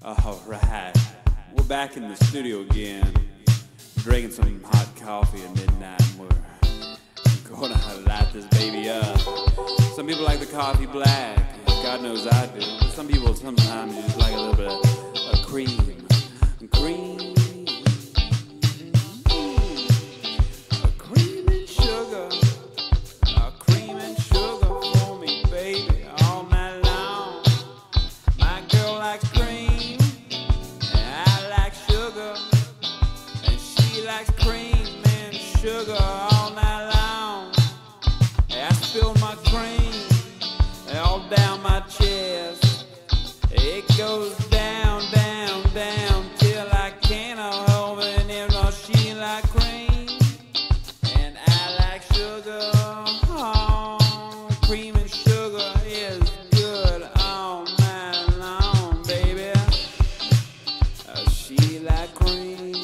Alright, we're back in the studio again, drinking some hot coffee at midnight, and we're gonna light this baby up. Some people like the coffee black, God knows I do, but some people sometimes just like a little bit of cream. Cream and sugar, cream and sugar for me, baby, all night long. My girl likes cream, and I like sugar, and she likes cream and sugar all night long. I spill my cream all down my chest. It goes down, down, down till I can't hold it anymore. She like cream, and I like sugar. Oh, cream and sugar is good all night long, baby. She like cream.